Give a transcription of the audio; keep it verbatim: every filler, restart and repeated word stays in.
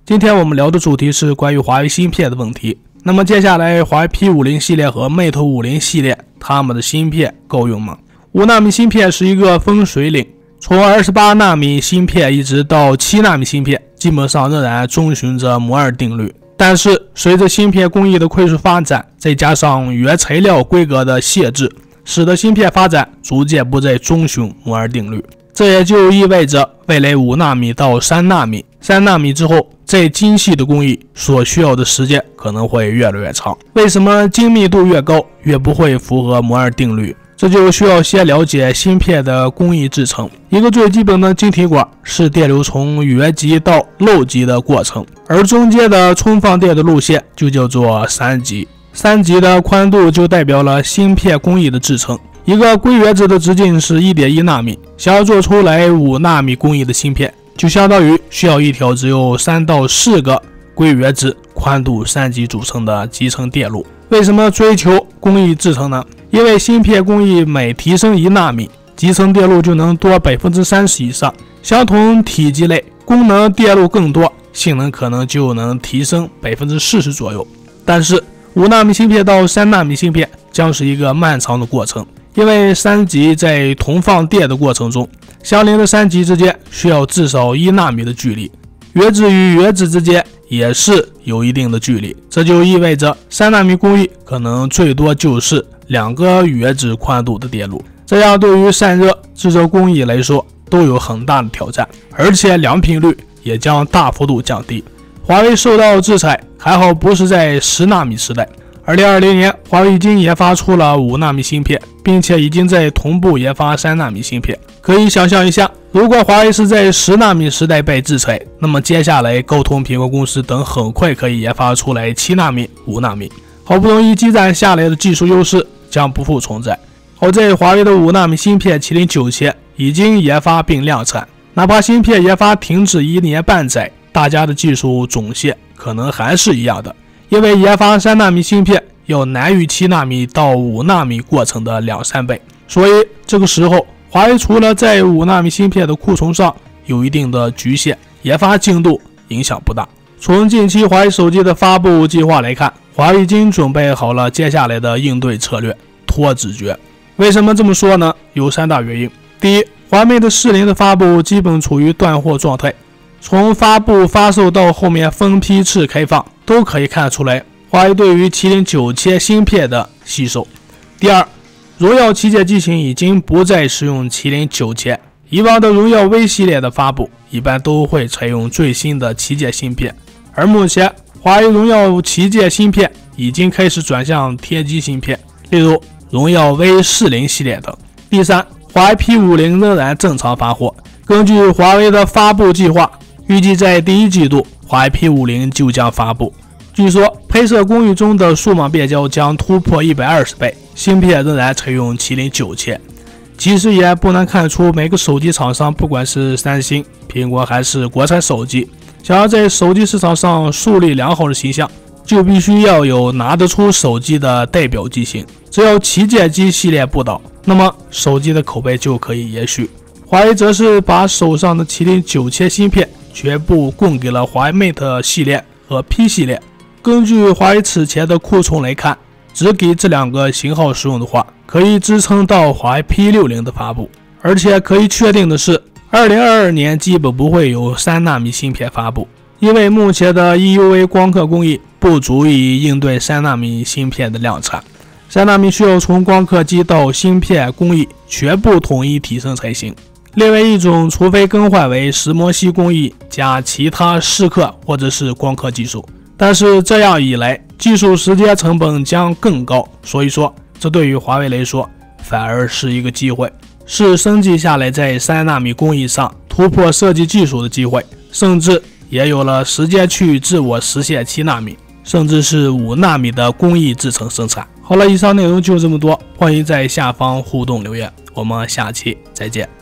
今天我们聊的主题是关于华为芯片的问题。那么接下来华为 P 五十 系列和 Mate 五十 系列，它们的芯片够用吗？五纳米芯片是一个分水岭，从二十八纳米芯片一直到七纳米芯片，基本上仍然遵循着摩尔定律。但是随着芯片工艺的快速发展，再加上原材料规格的限制，使得芯片发展逐渐不再遵循摩尔定律。这也就意味着未来五纳米到三纳米，三纳米之后，再精细的工艺所需要的时间可能会越来越长。为什么精密度越高越不会符合摩尔定律？这就需要先了解芯片的工艺制成。一个最基本的晶体管是电流从原极到漏极的过程，而中间的充放电的路线就叫做三极。三极的宽度就代表了芯片工艺的制成。一个硅原子的直径是 一点一纳米，想要做出来五纳米工艺的芯片，就相当于需要一条只有三到四个硅原子、宽度三极组成的集成电路。为什么追求工艺制成呢？因为芯片工艺每提升一纳米，集成电路就能多 百分之三十 以上。相同体积类，功能电路更多，性能可能就能提升 百分之四十 左右。但是五纳米芯片到三纳米芯片将是一个漫长的过程。因为三极在同放电的过程中，相邻的三极之间需要至少一纳米的距离，原子与原子之间也是有一定的距离，这就意味着三纳米工艺可能最多就是两个原子宽度的电路，这样对于散热、制热工艺来说都有很大的挑战，而且良品率也将大幅度降低。华为受到制裁，还好不是在十纳米时代。二零二零年，华为已经研发出了五纳米芯片，并且已经在同步研发三纳米芯片。可以想象一下，如果华为是在十纳米时代被制裁，那么接下来高通、苹果公司等很快可以研发出来七纳米、五纳米，好不容易积攒下来的技术优势将不复存在。好在华为的五纳米芯片麒麟九千已经研发并量产，哪怕芯片研发停止一年半载，大家的技术总线可能还是一样的。因为研发三纳米芯片要难于七纳米到五纳米过程的两三倍，所以这个时候华为除了在五纳米芯片的库存上有一定的局限，研发进度影响不大。从近期华为手机的发布计划来看，华为已经准备好了接下来的应对策略，拖直觉。为什么这么说呢？有三大原因。第一，华为的四零的发布基本处于断货状态，从发布、发售到后面分批次开放，都可以看出来华为对于麒麟九千芯片的吸收。第二，荣耀旗舰机型已经不再使用麒麟九千，以往的荣耀 V 系列的发布一般都会采用最新的旗舰芯片，而目前华为荣耀旗舰芯片已经开始转向天玑芯片，例如荣耀 V 四十 系列等。第三，华为 P 五十 仍然正常发货，根据华为的发布计划，预计在第一季度华为 P 五十 就将发布。据说拍摄工艺中的数码变焦将突破一百二十倍，芯片仍然采用麒麟九千。其实也不难看出，每个手机厂商，不管是三星、苹果还是国产手机，想要在手机市场上树立良好的形象，就必须要有拿得出手机的代表机型。只要旗舰机系列不倒，那么手机的口碑就可以延续。华为则是把手上的麒麟九千芯片全部供给了华为 Mate 系列和 P 系列。根据华为此前的库存来看，只给这两个型号使用的话，可以支撑到华为 P 六十 的发布。而且可以确定的是，二零二二年基本不会有三纳米芯片发布，因为目前的 E U V 光刻工艺不足以应对三纳米芯片的量产。三纳米需要从光刻机到芯片工艺全部统一提升才行。另外一种，除非更换为石墨烯工艺加其他蚀刻或者是光刻技术，但是这样一来，技术时间成本将更高，所以说这对于华为来说反而是一个机会，是升级下来在三纳米工艺上突破设计技术的机会，甚至也有了时间去自我实现七纳米甚至是五纳米的工艺制成生产。好了，以上内容就这么多，欢迎在下方互动留言，我们下期再见。